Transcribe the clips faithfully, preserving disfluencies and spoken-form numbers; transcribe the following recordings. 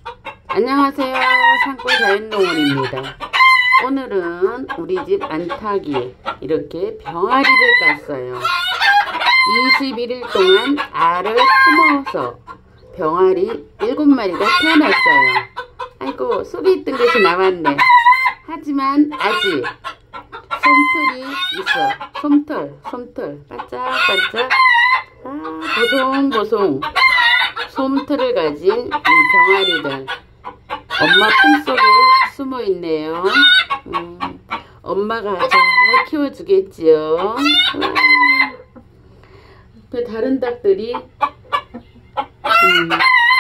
안녕하세요, 산골 자연농원입니다. 오늘은 우리 집 안타기에 이렇게 병아리를 땄어요. 이십일 일 동안 알을 품어서 병아리 일곱 마리가 태어났어요. 아이고, 속에 있던 것이 나왔네. 하지만 아직 솜털이 있어. 솜털, 솜털, 반짝반짝. 아, 보송보송 솜털을 가진 이 병아리들 엄마 품속에 숨어 있네요. 음, 엄마가 잘 키워주겠지요. 그 다른 닭들이 음,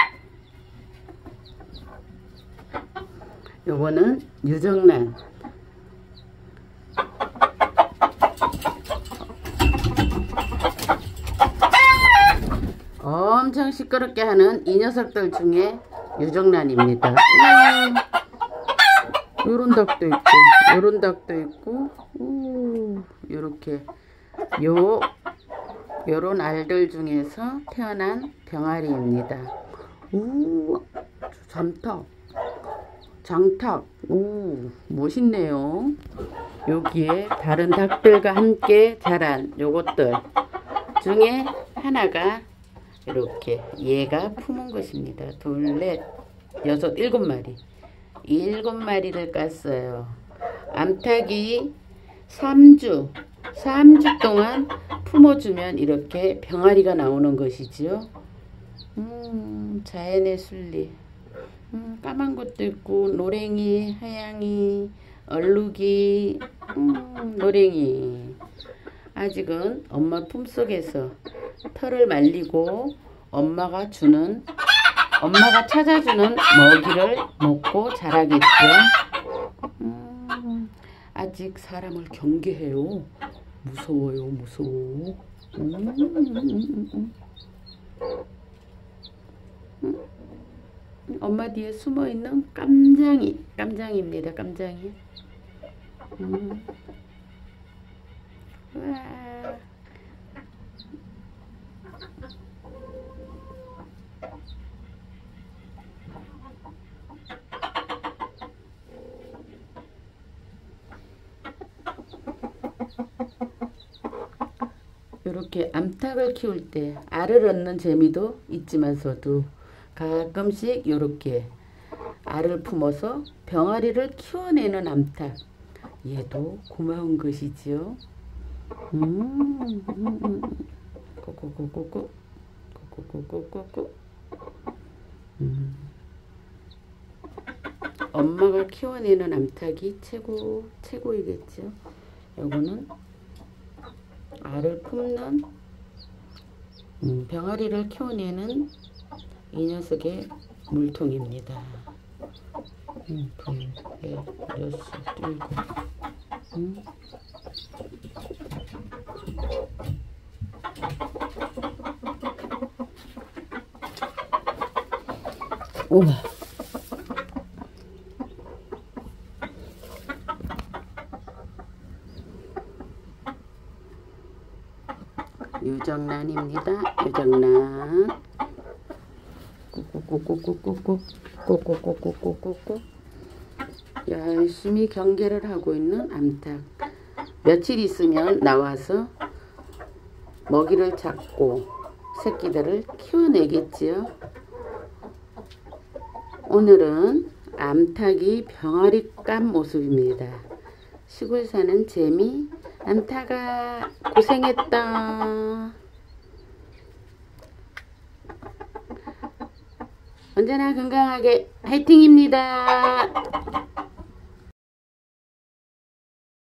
요거는 유정란. 엄청 시끄럽게 하는 이 녀석들 중에 유정란입니다. 음, 요런 닭도 있고 요런 닭도 있고 오, 요렇게 요 요런 알들 중에서 태어난 병아리입니다. 오, 잠탁 장탁. 오, 멋있네요. 여기에 다른 닭들과 함께 자란 요것들 중에 하나가 이렇게 얘가 품은 것입니다. 둘, 넷, 여섯, 일곱 마리. 일곱 마리를 깠어요. 암탉이 삼 주, 삼 주 동안 품어주면 이렇게 병아리가 나오는 것이지요. 음, 자연의 순리. 음, 까만 것도 있고, 노랭이, 하양이, 얼룩이, 음, 노랭이. 아직은 엄마 품속에서 털을 말리고 엄마가 주는 엄마가 찾아주는 먹이를 먹고 자라겠죠. 음, 아직 사람을 경계해요. 무서워요, 무서워. 음, 음, 음, 음. 엄마 뒤에 숨어 있는 깜장이, 깜장입니다. 깜장이. 음. 와. 이렇게 암탉을 키울 때 알을 얻는 재미도 있지만서도 가끔씩 이렇게 알을 품어서 병아리를 키워내는 암탉, 얘도 고마운 것이지요. 음, 음, 음. 꼬꼬꼬꼬꼬 꼬꼬꼬꼬꼬. 음. 엄마가 키워내는 암탉이 최고 최고이겠죠. 요거는 알을 품는 음, 병아리를 키워내는 이 녀석의 물통입니다. 음, 둘, 넷, 여섯, 일곱. 음. 우와. 유정란입니다. 유정란. 꾹꾹꾹꾹꾹꾹 꾹꾹꾹꾹꾹꾹. 열심히 경계를 하고 있는 암탉. 며칠 있으면 나와서 먹이를 찾고 새끼들을 키워내겠지요. 오늘은 암탉이 병아리 깐 모습입니다. 시골 사는 재미. 암탉아, 고생했다. 언제나 건강하게 화이팅입니다.